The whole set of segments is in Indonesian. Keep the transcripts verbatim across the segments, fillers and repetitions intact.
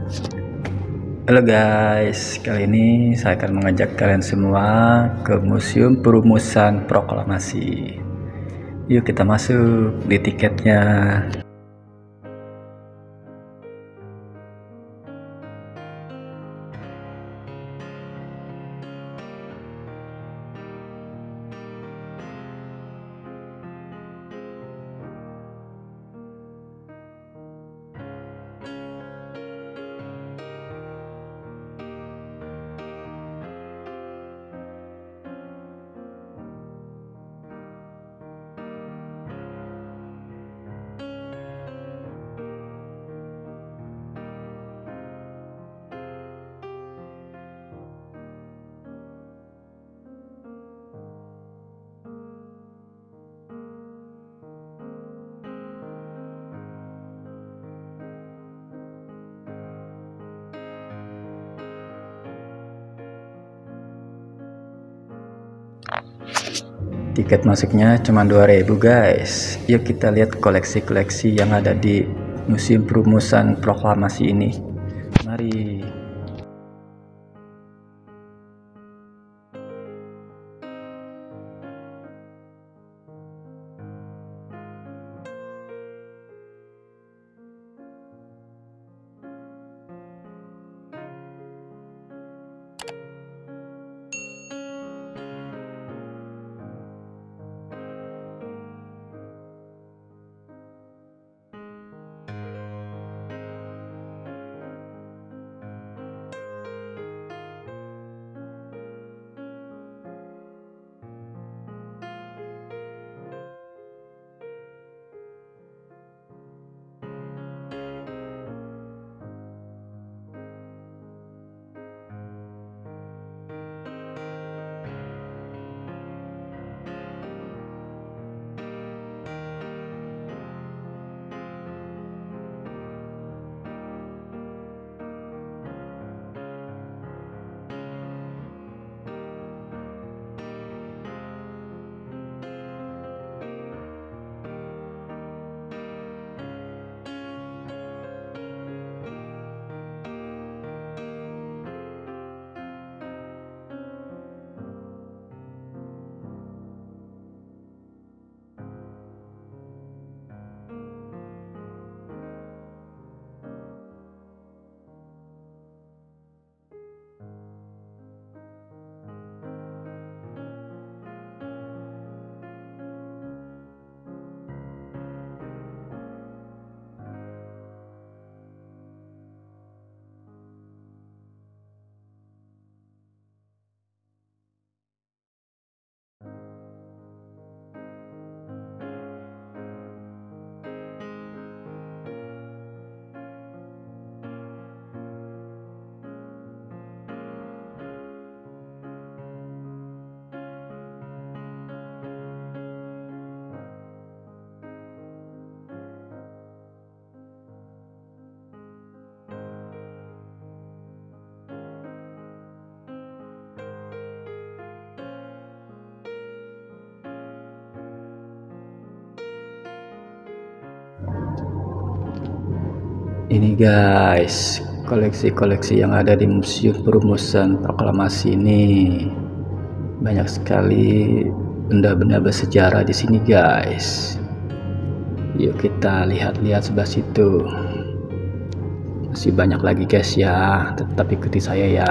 Halo guys, kali ini saya akan mengajak kalian semua ke Museum Perumusan Proklamasi. Yuk kita masuk, di tiketnya. Tiket masuknya cuma dua ribu guys. Yuk kita lihat koleksi-koleksi yang ada di Museum Perumusan Proklamasi ini. Mari. Ini guys, koleksi-koleksi yang ada di Museum Perumusan Proklamasi ini. Banyak sekali benda-benda bersejarah di sini guys. Yuk kita lihat-lihat sebelah situ. Masih banyak lagi guys ya, tetap ikuti saya ya.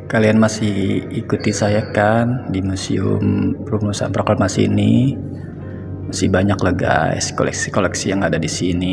Kalian masih ikuti saya kan di Museum Perumusan Proklamasi ini? Masih banyak lah guys koleksi-koleksi yang ada di sini.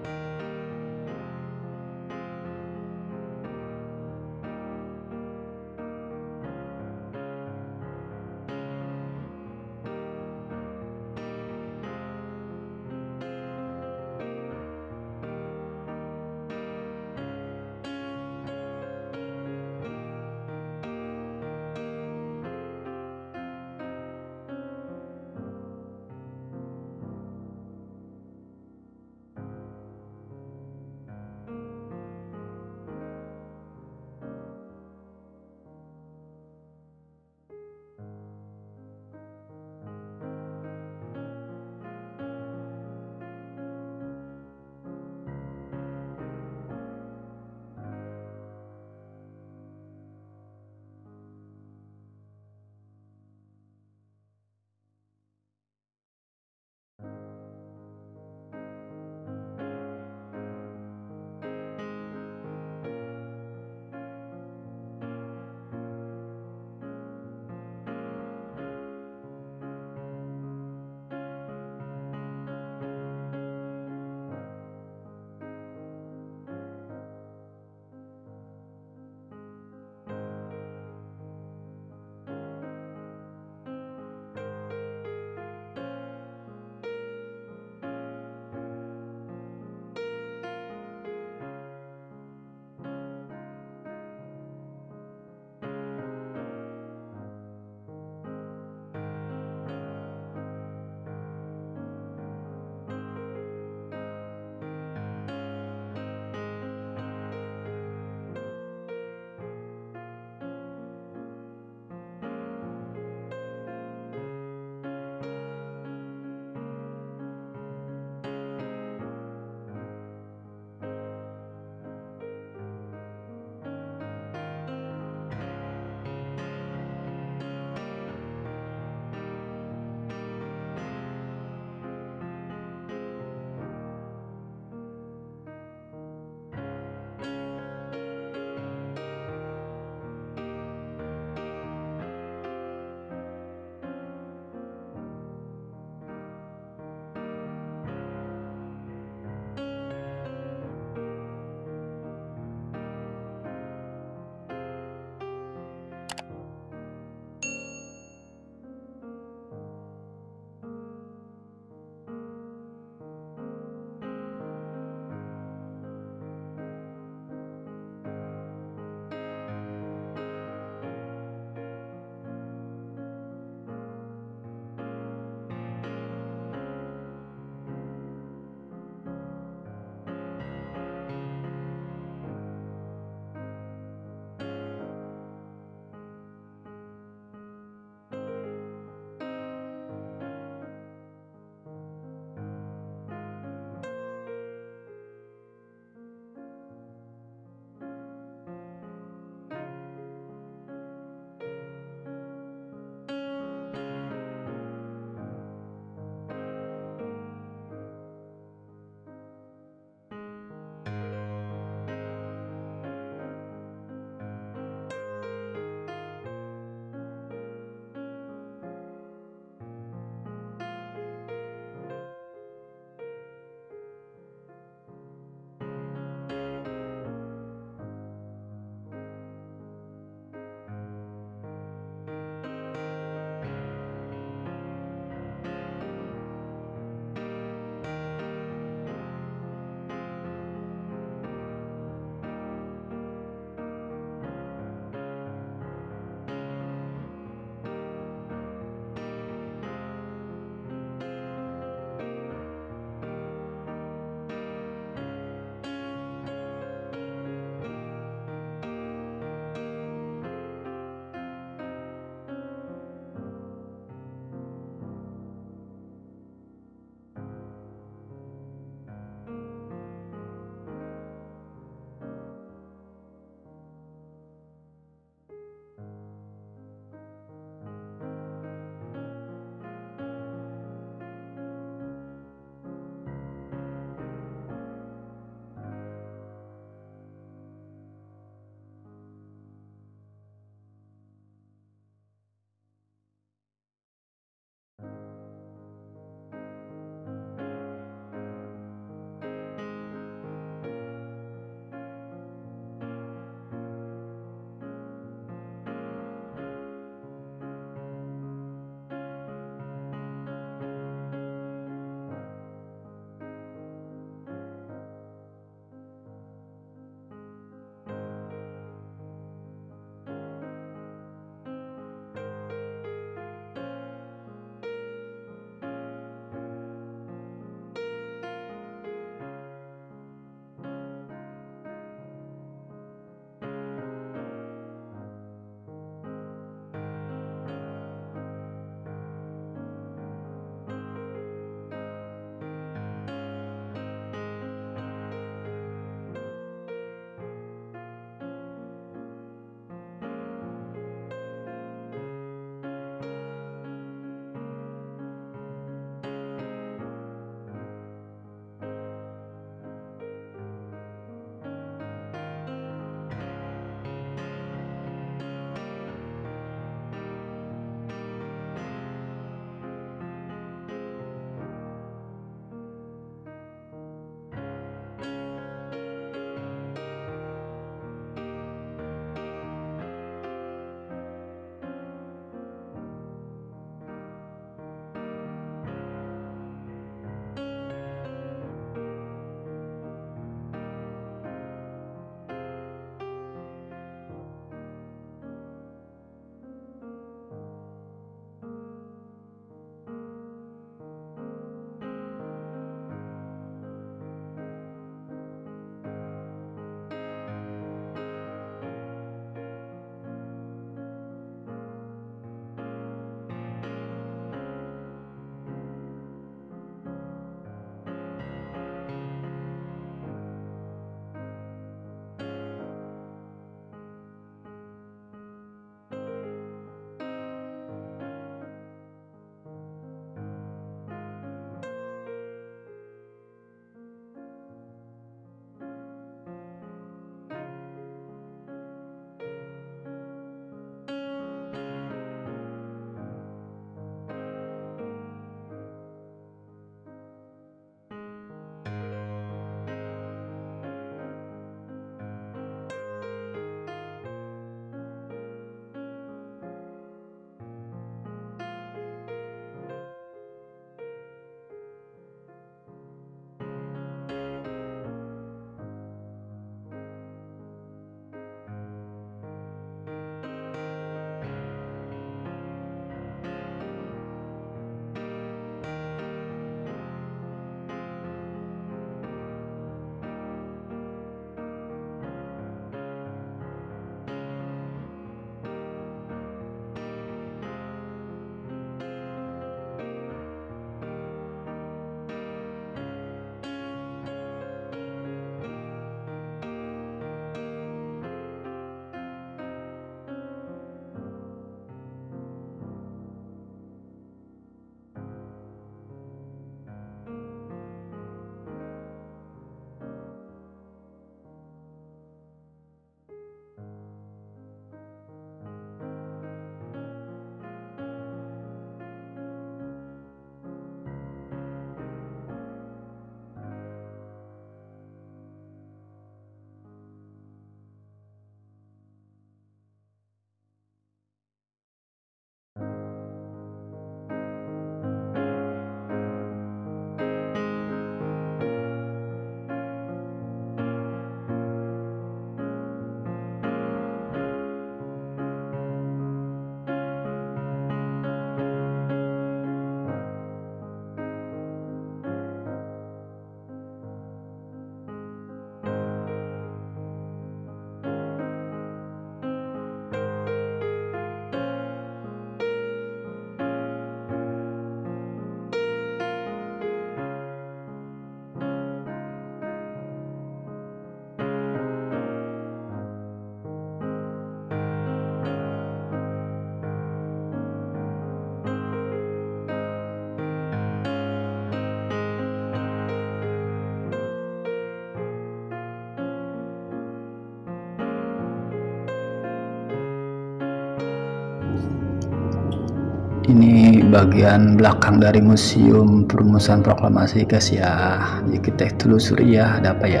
Ini bagian belakang dari Museum Perumusan Proklamasi guys ya. Jadi kita telusuri ya, ada apa ya.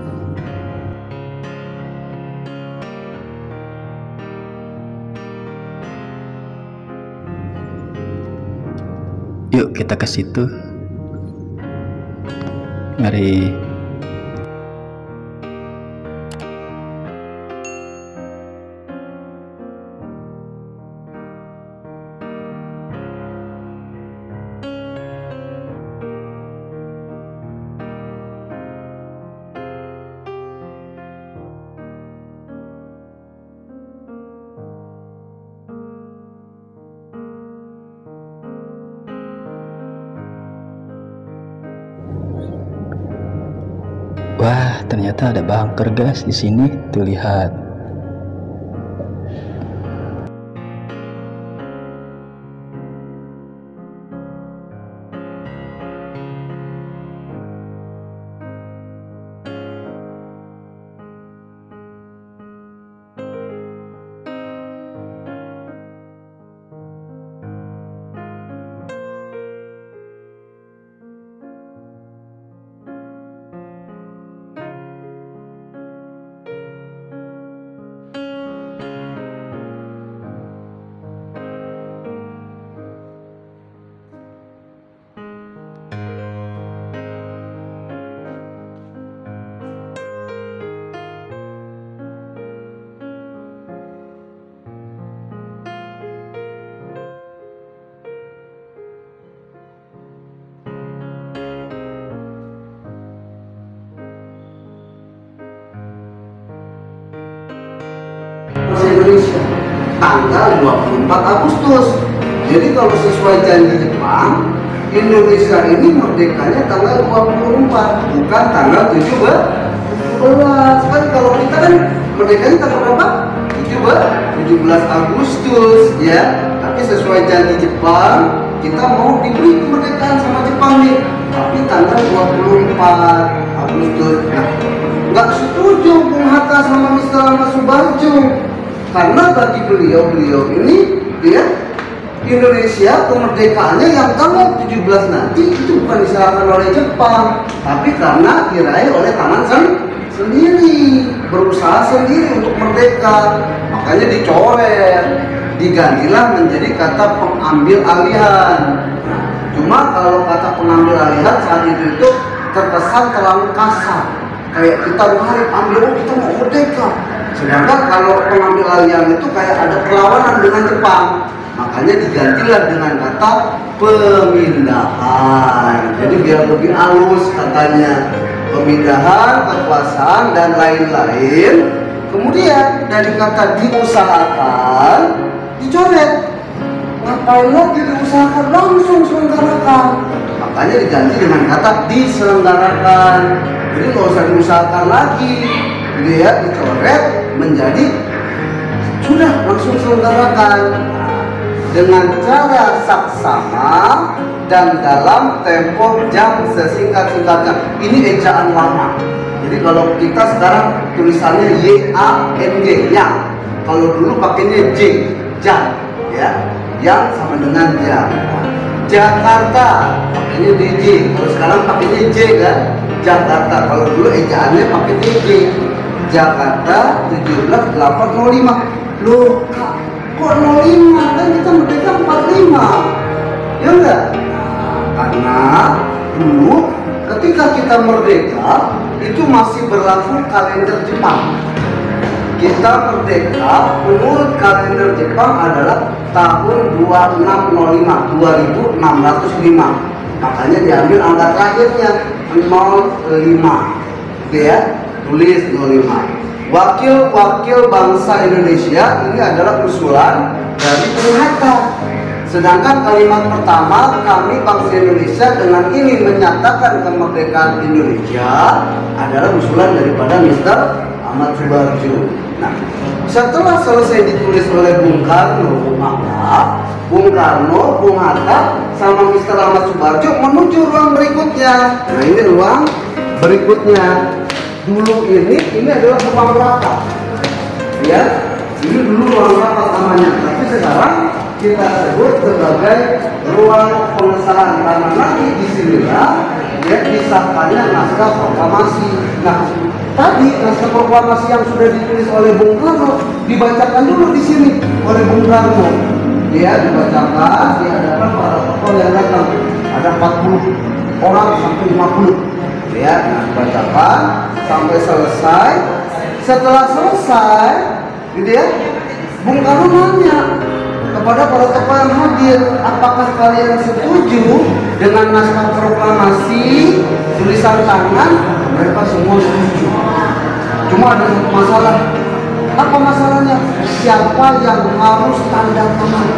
Yuk kita ke situ. Mari. Wah, ternyata ada bunker guys di sini. Tuh lihat. Indonesia tanggal dua puluh empat Agustus. Jadi kalau sesuai janji Jepang, Indonesia ini merdekanya tanggal dua puluh empat, bukan tanggal tujuh belas. Kan kalau kita kan merdekanya tanggal berapa? tujuh belas Agustus ya. Tapi sesuai janji Jepang, kita mau diberi kemerdekaan sama Jepang nih. Tapi tanggal dua puluh empat Agustus. Nah, nggak setuju Bung Hatta sama Mister Ahmad Subarjo. Karena bagi beliau-beliau ini ya, Indonesia kemerdekaannya yang tanggal tujuh belas nanti itu bukan diserahkan oleh Jepang, tapi karena diraih oleh tangan sendiri, berusaha sendiri untuk merdeka. Makanya dicoret, digantilah menjadi kata pengambil alihan. Cuma kalau kata pengambil alihan saat itu itu terkesan terlalu kasar, kayak kita hari ambil, oh kita mau merdeka. Sedangkan kalau pengambil alihan itu kayak ada perlawanan dengan Jepang, makanya digantilah dengan kata pemindahan. Jadi biar lebih halus katanya, pemindahan kekuasaan dan lain-lain. Kemudian dari kata diusahakan dicoret. Ngapain lagi diusahakan, langsung selenggarakan. Makanya diganti dengan kata diselenggarakan. Jadi nggak usah diusahakan lagi, dia dicoret menjadi sudah langsung selenggarakan dengan cara saksama dan dalam tempo jam sesingkat-singkatnya. Ini ejaan lama. Jadi kalau kita sekarang tulisannya Y A N G, yang. Kalau dulu pakainya J, jam, ya, yang sama dengan jam. Jakarta pakainya D J, kalau sekarang pakainya J kan, Jakarta. Kalau dulu ejaannya pakai D J. Jakarta tujuh belas delapan nol lima. Loh kak, kok nol lima? Kan kita merdeka empat puluh lima. Ya enggak? Karena dulu ketika kita merdeka itu masih berlaku kalender Jepang. Kita merdeka menurut kalender Jepang adalah tahun dua ribu enam ratus lima, dua ribu enam ratus lima. Makanya diambil angka terakhirnya nol lima. Oke ya? Tulis nol lima. Wakil-wakil bangsa Indonesia ini adalah usulan dari Bung Hatta. Sedangkan kalimat pertama, kami bangsa Indonesia dengan ini menyatakan kemerdekaan Indonesia, adalah usulan daripada Mister Ahmad Subarjo. Nah, setelah selesai ditulis oleh Bung Karno, maka Bung Karno, Bung Hatta, sama Mister Ahmad Subarjo menuju ruang berikutnya. Nah, ini ruang berikutnya. Dulu ini, ini adalah ruang rapat, ya. Ini dulu ruang rapat namanya. Tapi sekarang kita sebut sebagai ruang pengesahan, karena nanti di sinilah ya disahkannya naskah proklamasi. Nah, tadi naskah proklamasi yang sudah ditulis oleh Bung Karno dibacakan dulu di sini oleh Bung Karno. Dia dibacakan di hadapan para tokoh yang datang. Ada empat puluh orang sampai lima puluh. Ya, nah, dibacakan sampai selesai. Setelah selesai, gitu ya, Bung Karno nanya kepada para tokoh yang hadir, apakah kalian setuju dengan naskah proklamasi tulisan tangan? Mereka semua setuju. Cuma ada satu masalah. Apa masalahnya? Siapa yang harus tanda tangan?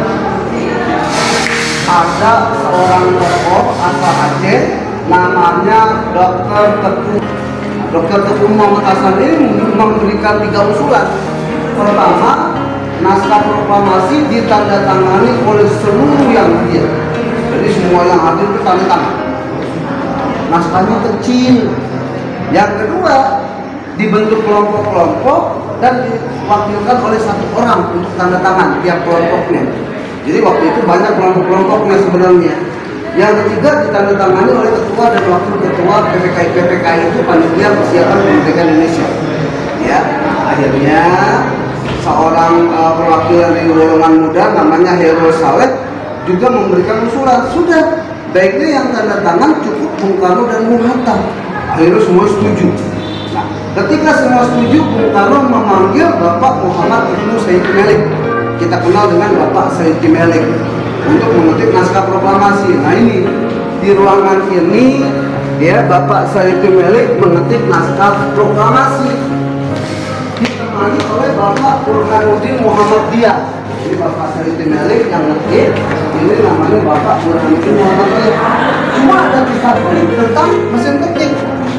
Ada seorang tokoh asal Aceh, namanya Dokter Teguh. Dokter Teguh Muhammad Hasan ini memberikan tiga usulan. Pertama, naskah proklamasi ditandatangani oleh seluruh yang hadir. Jadi semua yang hadir itu tanda tangan. Naskahnya kecil. Yang kedua, dibentuk kelompok-kelompok dan diwakilkan oleh satu orang untuk tanda tangan tiap kelompoknya. Jadi waktu itu banyak kelompok-kelompoknya sebenarnya. Yang ketiga, ditandatangani oleh ketua dan wakil ketua P P K I. P P K I itu panitia persiapan kemerdekaan Indonesia. Ya, akhirnya seorang uh, perwakilan dari golongan muda namanya Heru Saleh juga memberikan usulan. Sudah, baiknya yang tanda tangan cukup Bung Karno dan Bung Hatta. Akhirnya semua setuju. Nah, ketika semua setuju, Bung Karno memanggil Bapak Muhammad Ibnu Sayyidi Melik. Kita kenal dengan Bapak Sayyidi Melik untuk mengetik naskah proklamasi. Nah, ini di ruangan ini ya Bapak Sayyidi Melik mengetik naskah proklamasi ditemani oleh Bapak Burhanuddin Muhammadiyah. Jadi Bapak Sayyidi Melik yang ngetik, ini namanya Bapak Burhanuddin Muhammadiyah. Cuma ada kisah unik tentang mesin ketik.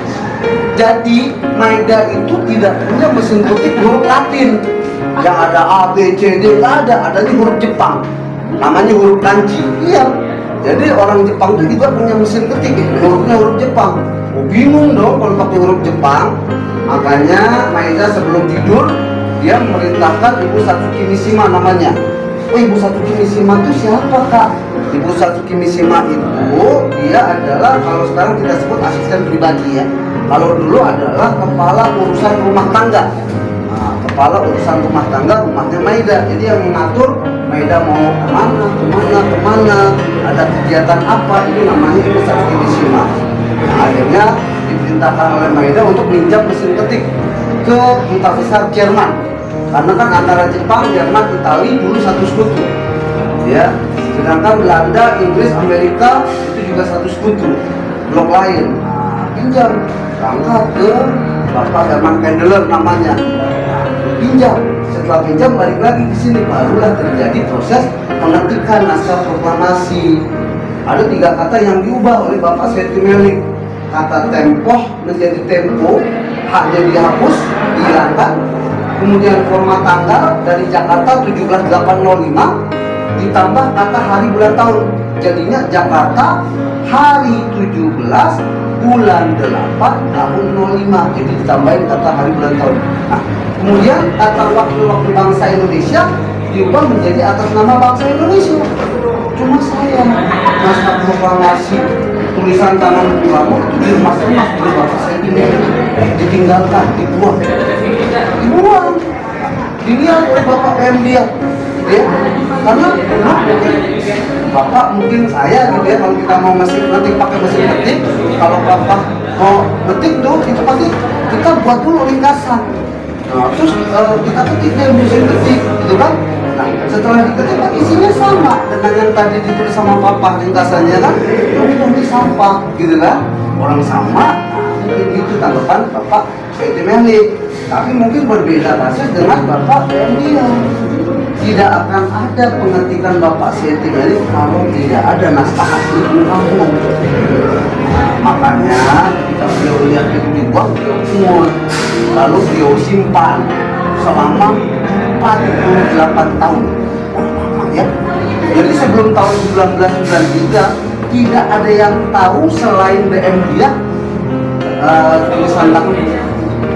Jadi Maida itu tidak punya mesin ketik huruf Latin yang ada A, B, C, D, nggak ada, adanya huruf Jepang, namanya huruf kanji. Iya, jadi orang Jepang itu juga punya mesin ketik, hurufnya huruf Jepang. Oh, bingung dong kalau pakai huruf Jepang. Makanya Maida sebelum tidur dia memerintahkan Ibu Satsuki Mishima namanya. Oh, Ibu Satsuki Mishima itu siapa, Kak? Ibu Satsuki Mishima itu dia adalah, kalau sekarang kita sebut asisten pribadi ya. Kalau dulu adalah kepala urusan rumah tangga. Nah, kepala urusan rumah tangga rumahnya Maida. Jadi yang mengatur Maida mau kemana, kemana, kemana, ada kegiatan apa, ini namanya Ibu Satsuki Mishima. Nah, akhirnya diperintahkan oleh Maida untuk minjam mesin ketik ke duta besar Jerman. Karena kan antara Jepang, Jerman, Italia dulu satu sekutu. Ya, sedangkan Belanda, Inggris, Amerika itu juga satu sekutu, blok lain. Nah, pinjam, berangkat ke Bapak Herman Kendler namanya. Pinjam, setelah pinjam balik lagi ke sini, barulah terjadi proses pengetikan naskah proklamasi. Ada tiga kata yang diubah oleh Bapak Sayyidi Melik. Kata tempoh menjadi tempo, haknya dihapus, dihilangkan. Kemudian format tanggal dari Jakarta tujuh belas delapan nol lima ditambah kata hari bulan tahun. Jadinya Jakarta hari tujuh belas bulan delapan tahun nol lima. Jadi ditambahin kata hari bulan tahun. Nah, kemudian kata waktu-waktu bangsa Indonesia diubah menjadi atas nama bangsa Indonesia. Cuma saya naskah proklamasi tulisan tangan Bung Karno itu diremas-remas oleh Bapak Sayyidi Melik, ditinggalkan, dibuang, dibuang, dilihat oleh Bapak P M dia, ya, karena mungkin Bapak mungkin saya gitu ya, kalau kita mau mesin ngetik pakai mesin ketik, kalau Bapak mau ngetik tuh itu pasti kita buat dulu ringkasan. Nah, terus uh, kita ketik dia mesin ketik, gitu kan? Nah, setelah diketik kan isinya sama dengan yang tadi ditulis sama Papa ringkasannya kan? Ini sampah, gitu kan? Orang sama, nah, mungkin itu tanggapan Bapak Sayyidi Melik. Tapi mungkin berbeda kasus dengan Bapak P M dia. Tidak akan ada pengetikan Bapak Sayyidi Melik kalau tidak ada naskah asli Bung Karno. Nah, makanya ketika beliau lihat itu dibuang, beliau kumur, lalu beliau simpan selama empat puluh delapan tahun. Ya. Jadi sebelum tahun seribu sembilan ratus sembilan puluh tiga tidak ada yang tahu selain B M dia uh, tulisan tangan.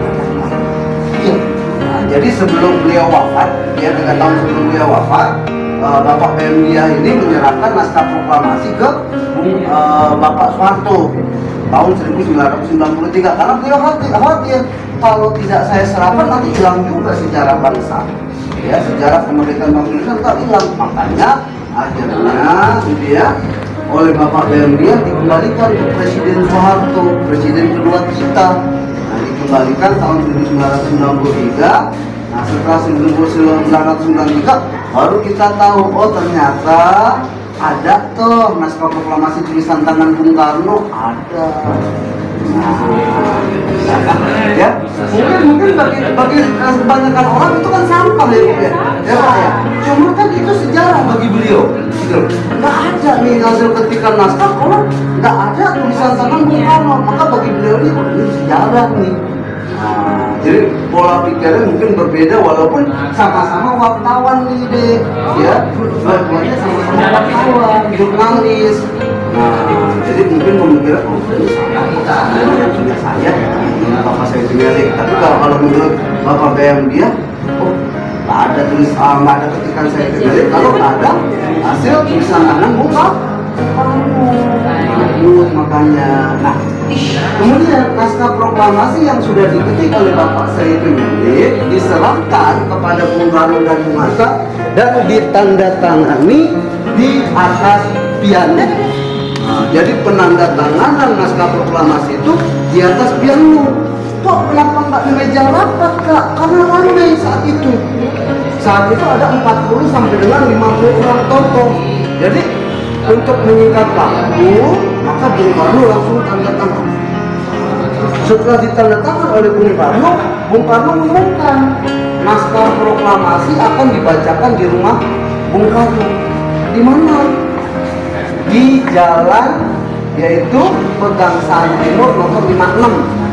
Ya. Nah, jadi sebelum beliau wafat, ya tiga tahun sebelum beliau wafat, uh, Bapak B M Dia ini menyerahkan naskah proklamasi ke uh, Bapak Soeharto tahun seribu sembilan ratus sembilan puluh tiga, karena beliau khawatir, khawatir kalau tidak saya serahkan nanti hilang juga sejarah bangsa, ya, sejarah kemerdekaan bangsa Indonesia tak hilang. Makanya akhirnya gitu ya, oleh Bapak B M Dia dikembalikan ke Presiden Soeharto, presiden kedua kita. Nah, dikembalikan tahun seribu sembilan ratus sembilan puluh tiga. Nah, setelah seribu sembilan ratus sembilan puluh tiga baru kita tahu, oh ternyata ada tuh naskah proklamasi tulisan tangan Bung Karno ada. Nah, ya mungkin mungkin bagi bagi kebanyakan orang itu kan sampah ya, ya, ya Pak ya. Cuma kan itu sejarah bagi beliau, gitu. Nggak ada nih hasil ketikan naskah kalau nggak ada tulisan tangan Bung Karno, maka bagi beliau ini, ini sejarah nih. Nah, jadi pola pikirnya mungkin berbeda walaupun sama-sama wartawan nih deh, ya, dua-duanya sama-sama wartawan, jurnalis. Nah, jadi mungkin pemikiran oh ini saya kita, ini punya saya, ini bapak saya Tingelik. Tapi kalau kalau menurut Bapak B M Dia, oh nggak ada tulis, ah, nggak ada ketikan saya Tingelik, kalau nggak ada hasil tulisan tangan buka. Nah, makanya, nah kemudian naskah proklamasi yang sudah diketik oleh Bapak Said Tingelik diserahkan kepada Bung Karno dan Bung Hatta dan ditandatangani di atas piano. Nah, jadi penandatanganan naskah proklamasi itu di atas piano. Kok kenapa nggak di meja rapat Kak? Karena ramai saat itu. Saat itu ada empat puluh sampai dengan lima puluh orang tokoh. Jadi untuk menyingkat waktu, maka Bung Karno langsung tanda tangan. Setelah ditandatangan oleh Bung Karno, Bung Karno mengumumkan naskah proklamasi akan dibacakan di rumah Bung Karno. Di mana? Di jalan yaitu Pegangsaan Timur nomor lima puluh enam.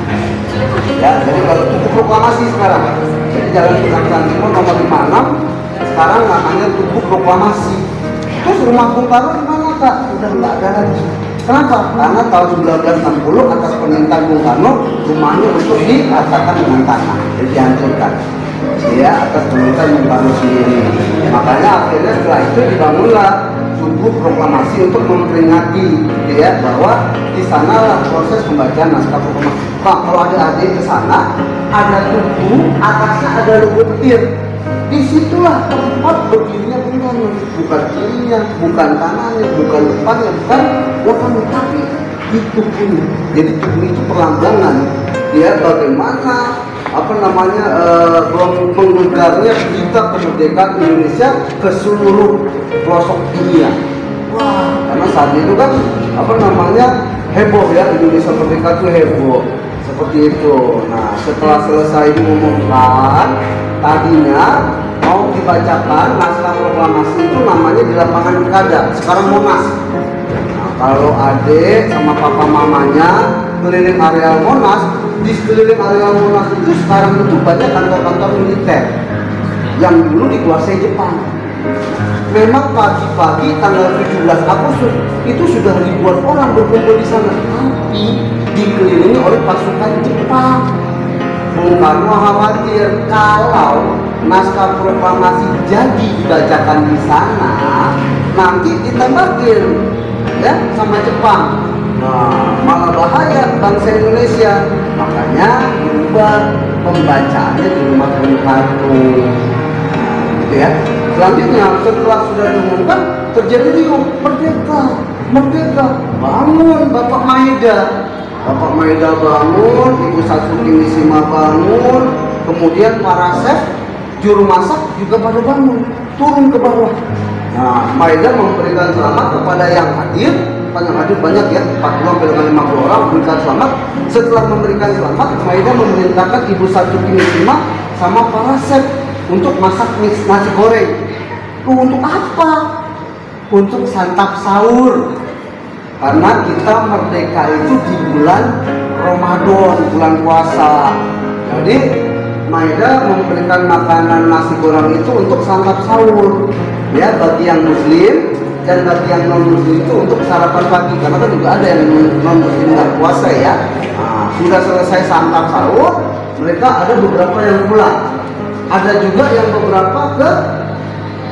Ya, jadi kalau Tugu Proklamasi sekarang, jadi jalan Pegangsaan Timur nomor lima puluh enam sekarang namanya Tugu Proklamasi. Terus rumah Bung Karno di mana Kak? Udah nggak ada lagi. Kenapa? Karena tahun seribu sembilan ratus enam puluh atas permintaan Bung Karno rumahnya untuk diratakan dengan tanah, jadi dihancurkan. Ya, atas permintaan Bung Karno sendiri. Makanya akhirnya setelah itu dibangunlah Tugu Proklamasi untuk memperingati, ya, bahwa di sanalah proses pembacaan naskah proklamasi. Pak, kalau ada adik ke sana, ada tugu, atasnya ada logo petir. Disitulah tempat berdirinya Bung Karno, bukan kirinya, bukan kanannya, bukan depannya, bukan belakangnya, tapi di tubuhnya. Jadi tubuh itu perlambungan, ya, bagaimana apa namanya uh, menggegarnya berita kemerdekaan Indonesia ke seluruh pelosok dunia. Wah, karena saat itu kan apa namanya heboh ya, Indonesia merdeka itu heboh seperti itu. Nah, setelah selesai diumumkan, tadinya mau dibacakan naskah proklamasi itu namanya di lapangan Pilkada, sekarang Monas. Nah, kalau adik sama papa mamanya keliling area Monas, di sekeliling area Monas itu sekarang itu banyak kantor-kantor militer yang dulu dikuasai Jepang. Memang pagi-pagi tanggal tujuh belas Agustus itu sudah ribuan orang berkumpul di sana, tapi dikelilingi oleh pasukan Jepang. Bung Karno khawatir kalau naskah proklamasi jadi dibacakan di sana, nanti ditembakin ya sama Jepang. Nah, malah bahaya bangsa Indonesia. Makanya diubah pembacaannya di rumah Bung Karno. Gitu ya. Selanjutnya setelah sudah diumumkan terjadi riuh merdeka, merdeka, bangun Bapak Maeda. Bapak Maeda bangun, Ibu Satsuki Misima bangun, kemudian para chef, juru masak juga pada bangun, turun ke bawah. Nah, Maeda memberikan selamat kepada yang hadir, yang hadir banyak ya, empat puluh sampai dengan lima puluh orang memberikan selamat. Setelah memberikan selamat, Maeda memerintahkan Ibu Satsuki Misima sama para chef untuk masak nasi goreng. Tuh, untuk apa? Untuk santap sahur. Karena kita merdeka itu di bulan Ramadan, bulan puasa. Jadi Maeda memberikan makanan nasi goreng itu untuk santap sahur, ya, bagi yang muslim dan bagi yang non muslim itu untuk sarapan pagi. Karena kan juga ada yang non muslim nggak puasa ya. Nah, sudah selesai santap sahur, mereka ada beberapa yang pulang. Ada juga yang beberapa ke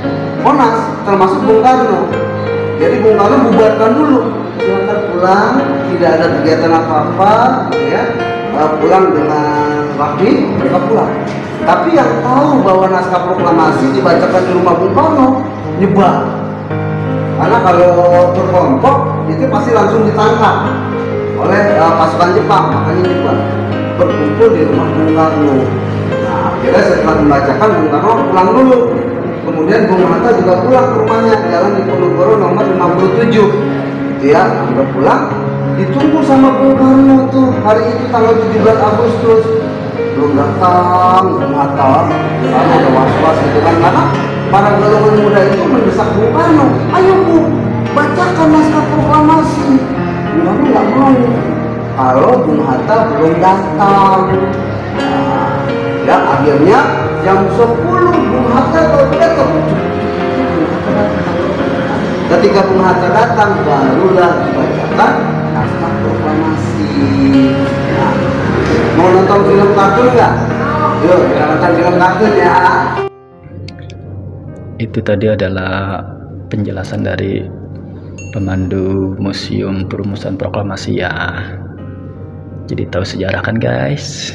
Monas, termasuk Bung Karno. Jadi Bung Karno bubarkan dulu, silakan pulang, tidak ada kegiatan apa-apa, ya, pulang dengan rapi, mereka pulang. Tapi yang tahu bahwa naskah proklamasi dibacakan di rumah Bung Karno nyebar. Karena kalau berkelompok itu pasti langsung ditangkap oleh uh, pasukan Jepang, makanya nyebar. Berkumpul di rumah Bung Karno. Nah, akhirnya setelah membacakan Bung Karno pulang dulu. Kemudian Bung Hatta juga pulang ke rumahnya, jalan di Ponorogo nomor lima puluh tujuh. Dia udah pulang, ditunggu sama Bung Karno tuh hari itu tanggal tujuh belas Agustus. Belum datang Bung Hatta, karena ada was-was gitu kan, karena para golongan muda itu mendesak Bung Karno, ayo Bung, bacakan naskah proklamasi. Bung Karno nggak mau kalau Bung Hatta belum datang. Nah, ya akhirnya jam sepuluh Bung Hatta datang. Ketika Bung Hatta datang, barulah dibacakan naskah proklamasi. Nah, mau nonton film kartun nggak? Yuk, kita nonton film kartun ya. Itu tadi adalah penjelasan dari pemandu Museum Perumusan Proklamasi ya. Jadi tahu sejarah kan guys.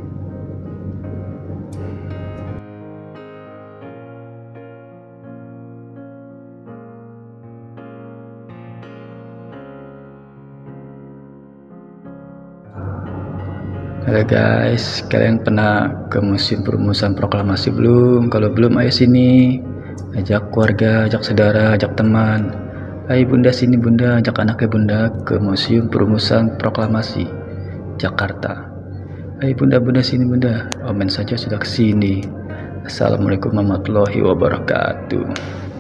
Halo guys, kalian pernah ke Museum Perumusan Proklamasi belum? Kalau belum, ayo sini, ajak keluarga, ajak saudara, ajak teman. Ayo bunda sini bunda, ajak anaknya bunda ke Museum Perumusan Proklamasi Jakarta. Ayo bunda bunda sini bunda, omen saja sudah kesini. Assalamualaikum warahmatullahi wabarakatuh.